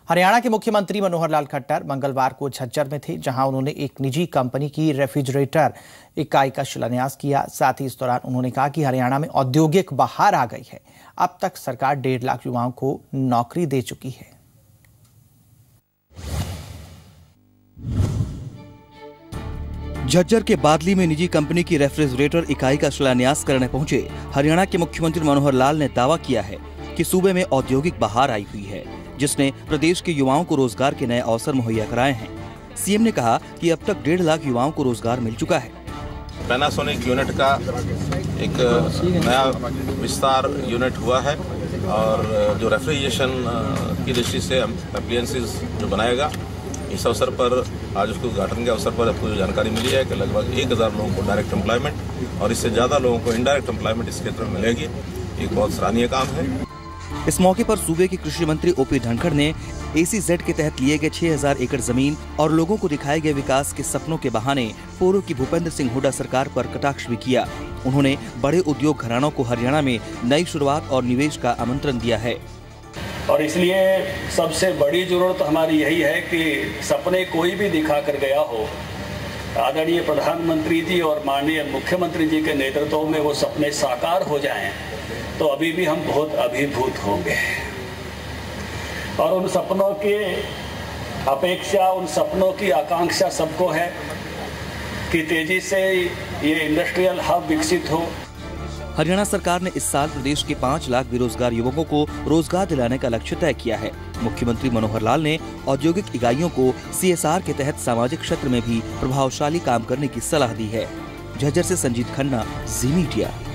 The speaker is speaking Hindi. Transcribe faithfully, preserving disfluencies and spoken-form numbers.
हरियाणा के मुख्यमंत्री मनोहर लाल खट्टर मंगलवार को झज्जर में थे, जहां उन्होंने एक निजी कंपनी की रेफ्रिजरेटर इकाई का शिलान्यास किया। साथ ही इस दौरान उन्होंने कहा कि हरियाणा में औद्योगिक बहार आ गई है। अब तक सरकार डेढ़ लाख युवाओं को नौकरी दे चुकी है। झज्जर के बादली में निजी कंपनी की रेफ्रिजरेटर इकाई का शिलान्यास करने पहुंचे हरियाणा के मुख्यमंत्री मनोहर लाल ने दावा किया है कि सूबे में औद्योगिक बहार आई हुई है, जिसने प्रदेश के युवाओं को रोजगार के नए अवसर मुहैया कराए हैं। सीएम ने कहा कि अब तक डेढ़ लाख युवाओं को रोजगार मिल चुका है। पैनासोनिक यूनिट का एक नया विस्तार यूनिट हुआ है और जो रेफ्रिजरेशन की दृष्टि से अप्लायंसेस जो बनाएगा, इस अवसर पर आज उसके उद्घाटन के अवसर पर आपको जानकारी मिली है कि लगभग एक हज़ार लोगों को डायरेक्ट एम्प्लॉयमेंट और इससे ज़्यादा लोगों को इनडायरेक्ट एम्प्लॉयमेंट इस क्षेत्र में मिलेगी। एक बहुत सराहनीय काम है। इस मौके पर सूबे के कृषि मंत्री ओपी धनखड़ ने एसीजेड के तहत लिए गए छह हज़ार एकड़ जमीन और लोगों को दिखाए गए विकास के सपनों के बहाने पूर्व की भूपेंद्र सिंह हुड्डा सरकार पर कटाक्ष भी किया। उन्होंने बड़े उद्योग घरानों को हरियाणा में नई शुरुआत और निवेश का आमंत्रण दिया है। और इसलिए सबसे बड़ी जरूरत हमारी यही है कि सपने कोई भी दिखा कर गया हो, आदरणीय प्रधानमंत्री जी और माननीय मुख्यमंत्री जी के नेतृत्व में वो सपने साकार हो जाएं, तो अभी भी हम बहुत अभिभूत होंगे। और उन सपनों की अपेक्षा, उन सपनों की आकांक्षा सबको है कि तेजी से ये इंडस्ट्रियल हब विकसित हो। हरियाणा सरकार ने इस साल प्रदेश के पाँच लाख बेरोजगार युवकों को रोजगार दिलाने का लक्ष्य तय किया है। मुख्यमंत्री मनोहर लाल ने औद्योगिक इकाइयों को सीएसआर के तहत सामाजिक क्षेत्र में भी प्रभावशाली काम करने की सलाह दी है। झज्जर से संजीत खन्ना, ज़ी मीडिया।